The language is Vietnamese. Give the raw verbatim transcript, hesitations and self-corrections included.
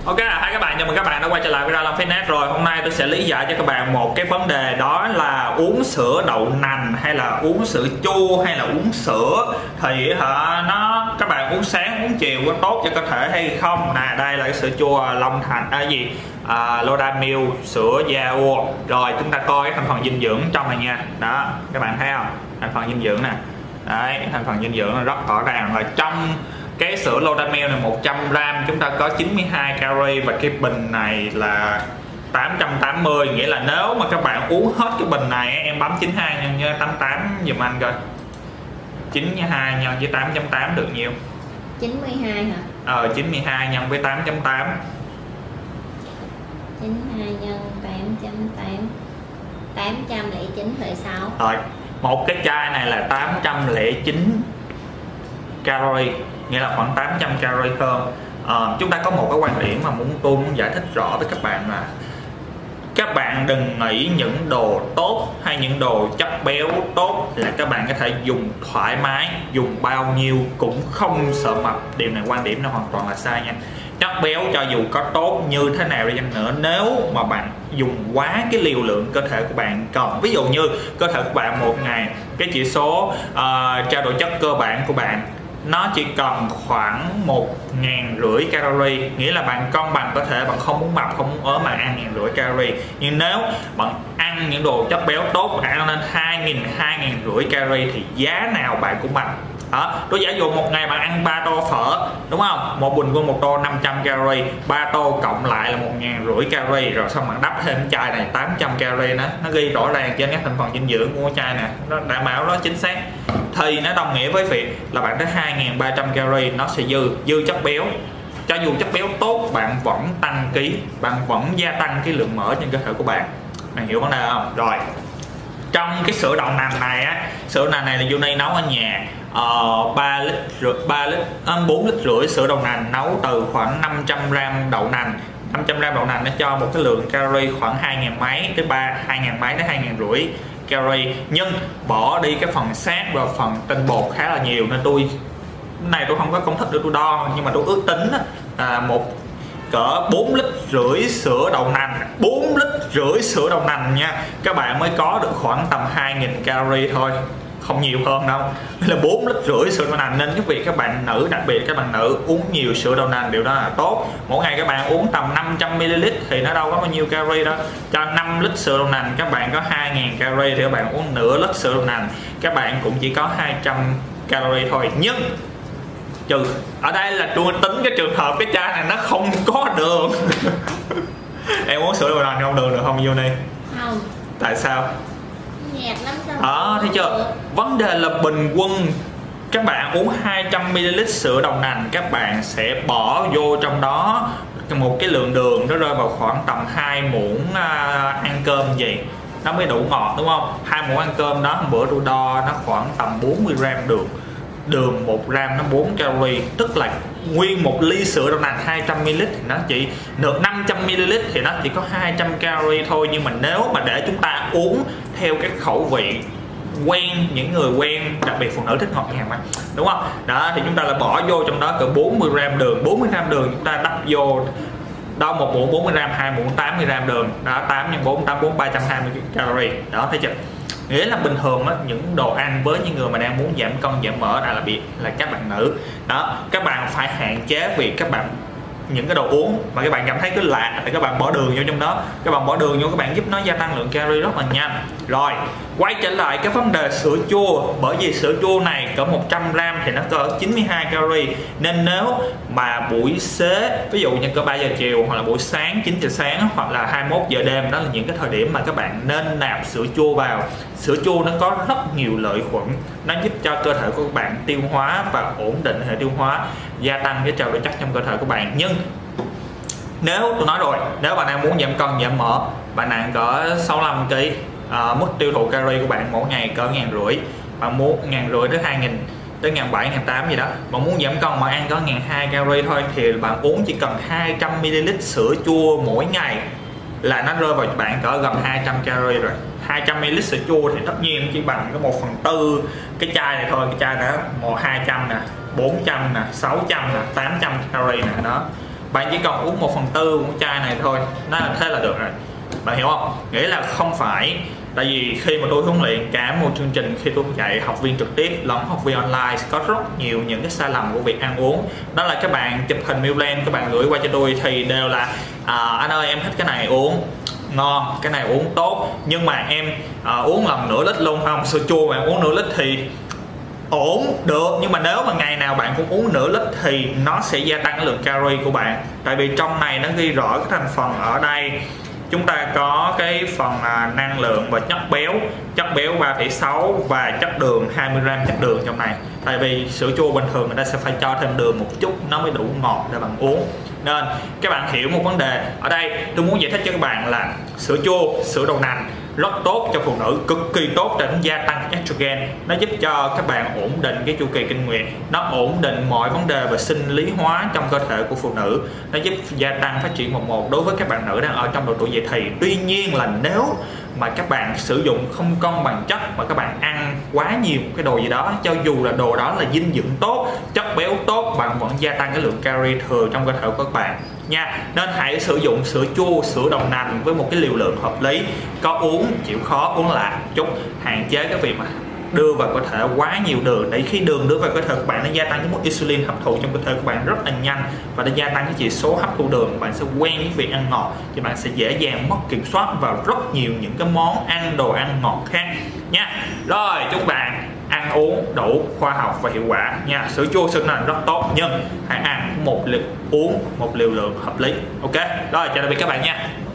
Ok, hai các bạn, chào mừng các bạn đã quay trở lại với Ra Long Fitness rồi. Hôm nay tôi sẽ lý giải cho các bạn một cái vấn đề, đó là uống sữa đậu nành hay là uống sữa chua hay là uống sữa thì hả nó các bạn uống sáng uống chiều có tốt cho cơ thể hay không. Nè, đây là cái sữa chua Long Thành à, gì à, Lodamil, sữa Yaourt. Rồi chúng ta coi cái thành phần dinh dưỡng trong này nha. Đó, các bạn thấy không? Thành phần dinh dưỡng nè. Đấy, thành phần dinh dưỡng rất rõ ràng rồi. Trong cái sữa Lodamil này một trăm gam chúng ta có chín mươi hai calorie và cái bình này là tám trăm tám mươi, nghĩa là nếu mà các bạn uống hết cái bình này, em bấm chín mươi hai nhân với tám mươi tám giùm anh coi. chín mươi hai nhân với tám chấm tám được nhiêu? chín mươi hai hả? Ờ chín mươi hai nhân với tám chấm tám. chín mươi hai nhân tám chấm tám. tám trăm lẻ chín phẩy sáu. Rồi, một cái chai này là tám trăm lẻ chín calorie, nghĩa là khoảng tám trăm calorie hơn. À, chúng ta có một cái quan điểm mà muốn tôi muốn giải thích rõ với các bạn là các bạn đừng nghĩ những đồ tốt hay những đồ chất béo tốt là các bạn có thể dùng thoải mái, dùng bao nhiêu cũng không sợ mập. Điều này quan điểm nó hoàn toàn là sai nha. Chất béo cho dù có tốt như thế nào đi chăng nữa, nếu mà bạn dùng quá cái liều lượng cơ thể của bạn cần, ví dụ như cơ thể của bạn một ngày cái chỉ số uh, trao đổi chất cơ bản của bạn nó chỉ cần khoảng một ngàn rưỡi calorie, nghĩa là bạn cân bằng cơ thể, bạn không muốn mập không muốn ốm mà ăn ngàn rưỡi calorie. Nhưng nếu bạn ăn những đồ chất béo tốt, bạn ăn lên hai nghìn, hai ngàn rưỡi calorie thì giá nào bạn cũng bằng. Đó, tôi giả dụ một ngày bạn ăn ba tô phở, đúng không? Một bình quân một tô năm trăm calorie, ba tô cộng lại là một ngàn rưỡi calorie, rồi xong bạn đắp thêm chai này tám trăm calorie đó, nó ghi rõ ràng trên các thành phần dinh dưỡng của chai nè, nó đảm bảo nó chính xác. Thì nó đồng nghĩa với việc là bạn tới hai nghìn ba trăm calorie nó sẽ dư dư chất béo. Cho dù chất béo tốt, bạn vẫn tăng ký, bạn vẫn gia tăng cái lượng mỡ trên cơ thể của bạn. Bạn hiểu vấn đề không? Rồi, trong cái sữa đậu nành này á, sữa nành này là Uni nấu ở nhà. Uh, ba lít rưỡi, ba lít, bốn lít rưỡi sữa đậu nành nấu từ khoảng năm trăm gam đậu nành. năm trăm gam đậu nành nó cho một cái lượng calorie khoảng hai nghìn mấy tới ba hai nghìn mấy đến hai nghìn rưỡi calorie, nhưng bỏ đi cái phần sát và phần tinh bột khá là nhiều, nên tôi này tôi không có công thức để tôi đo, nhưng mà tôi ước tính à, một cỡ bốn lít rưỡi sữa đậu nành, bốn lít rưỡi sữa đậu nành nha, các bạn mới có được khoảng tầm hai nghìn calorie thôi, không nhiều hơn đâu. Là bốn lít rưỡi sữa đậu nành, nên cái việc các bạn nữ, đặc biệt các bạn nữ uống nhiều sữa đậu nành điều đó là tốt. Mỗi ngày các bạn uống tầm năm trăm mi li lít thì nó đâu có bao nhiêu calorie đâu. Cho năm lít sữa đậu nành các bạn có hai nghìn calorie, thì các bạn uống nửa lít sữa đậu nành các bạn cũng chỉ có hai trăm calorie thôi. Nhưng trừ ở đây là tôi tính cái trường hợp cái chai này nó không có đường. Em uống sữa đậu nành không đường được không Uni? Không. Tại sao? Nhạt lắm sao? Đó, thấy chưa? Vấn đề là bình quân các bạn uống hai trăm mi li lít sữa đậu nành, các bạn sẽ bỏ vô trong đó một cái lượng đường nó rơi vào khoảng tầm hai muỗng uh, ăn cơm gì nó mới đủ ngọt, đúng không? Hai muỗng ăn cơm đó, hôm bữa tôi đo nó khoảng tầm bốn mươi gram đường. Đường một gram nó bốn calorie, tức là nguyên một ly sữa đậu nành hai trăm mi li lít thì nó chỉ được năm trăm mi li lít, thì nó chỉ có hai trăm calorie thôi. Nhưng mà nếu mà để chúng ta uống theo cái khẩu vị quen, những người quen, đặc biệt phụ nữ thích ngọt ngào mà, đúng không? Đó, thì chúng ta lại bỏ vô trong đó cỡ bốn mươi gram đường, bốn mươi gram đường chúng ta đắp vô đâu một muỗng bốn mươi gram, hai muỗng tám mươi gram đường, đó tám nhân bốn, tám bốn, ba trăm hai mươi calorie. Đó, thấy chưa? Nghĩa là bình thường á, những đồ ăn với những người mà đang muốn giảm cân giảm mỡ, đặc biệt là các bạn nữ đó, các bạn phải hạn chế việc các bạn những cái đồ uống mà các bạn cảm thấy cứ lạ thì các bạn bỏ đường vô trong đó, các bạn bỏ đường vô các bạn giúp nó gia tăng lượng calorie rất là nhanh. Rồi quay trở lại cái vấn đề sữa chua, bởi vì sữa chua này cỡ một trăm gram thì nó cỡ chín mươi hai calorie, nên nếu mà buổi xế, ví dụ như cỡ ba giờ chiều hoặc là buổi sáng chín giờ sáng hoặc là hai mươi mốt giờ đêm, đó là những cái thời điểm mà các bạn nên nạp sữa chua vào. Sữa chua nó có rất nhiều lợi khuẩn, nó giúp cho cơ thể của các bạn tiêu hóa và ổn định hệ tiêu hóa, gia tăng cái trao đổi chất trong cơ thể của bạn. Nhưng nếu tôi nói rồi, nếu bạn đang muốn giảm cân giảm mỡ, bạn nặng cỡ sáu mươi lăm ki lô gam, à, mức tiêu thụ calorie của bạn mỗi ngày cỡ ngàn rưỡi, bạn muốn ngàn rưỡi tới hai nghìn tới ngàn bảy, ngàn tám gì đó, bạn muốn giảm cân mà ăn có ngàn hai calorie thôi, thì bạn uống chỉ cần hai trăm mi li lít sữa chua mỗi ngày là nó rơi vào cho bạn cỡ gần hai trăm calorie rồi. Hai trăm mi li lít sữa chua thì tất nhiên chỉ bằng cái một phần tư cái chai này thôi. Cái chai đó một hai trăm nè, bốn trăm nè, sáu trăm nè, tám trăm calorie nè, đó bạn chỉ cần uống một phần tư của chai này thôi, nó là thế là được rồi. Bạn hiểu không? Nghĩa là không phải, tại vì khi mà tôi huấn luyện cả một chương trình, khi tôi dạy học viên trực tiếp lẫn học viên online, có rất nhiều những cái sai lầm của việc ăn uống. Đó là các bạn chụp hình meal plan, các bạn gửi qua cho tôi thì đều là à, anh ơi em thích cái này uống ngon, cái này uống tốt, nhưng mà em à, uống lần nửa lít luôn không, sữa chua bạn uống nửa lít thì ổn được, nhưng mà nếu mà ngày nào bạn cũng uống nửa lít thì nó sẽ gia tăng cái lượng calorie của bạn. Tại vì trong này nó ghi rõ cái thành phần ở đây, chúng ta có cái phần à, năng lượng và chất béo, chất béo ba phẩy sáu và chất đường hai mươi gam chất đường trong này. Tại vì sữa chua bình thường người ta sẽ phải cho thêm đường một chút nó mới đủ ngọt để bạn uống. Nên các bạn hiểu một vấn đề ở đây, tôi muốn giải thích cho các bạn là sữa chua, sữa đậu nành rất tốt cho phụ nữ, cực kỳ tốt để gia tăng estrogen. Nó giúp cho các bạn ổn định cái chu kỳ kinh nguyệt, nó ổn định mọi vấn đề về sinh lý hóa trong cơ thể của phụ nữ, nó giúp gia tăng phát triển một một đối với các bạn nữ đang ở trong độ tuổi dậy thì. Tuy nhiên là nếu mà các bạn sử dụng không cân bằng chất mà các bạn ăn quá nhiều cái đồ gì đó, cho dù là đồ đó là dinh dưỡng tốt, chất béo tốt, bạn vẫn gia tăng cái lượng calorie thừa trong cơ thể của các bạn nha. Nên hãy sử dụng sữa chua, sữa đậu nành với một cái liều lượng hợp lý, có uống chịu khó uống lại chút, hạn chế cái việc mà đưa vào cơ thể quá nhiều đường, để khi đường đưa vào cơ thể của bạn nó gia tăng cái mức insulin hấp thụ trong cơ thể của bạn rất là nhanh, và nó gia tăng cái chỉ số hấp thụ đường, bạn sẽ quen với việc ăn ngọt thì bạn sẽ dễ dàng mất kiểm soát vào rất nhiều những cái món ăn, đồ ăn ngọt khác nha. Rồi chúc bạn ăn uống đủ khoa học và hiệu quả nha. Sữa chua sữa nành rất tốt, nhưng hãy ăn một liều, uống một liều lượng hợp lý. Ok, rồi chào tạm biệt các bạn nha.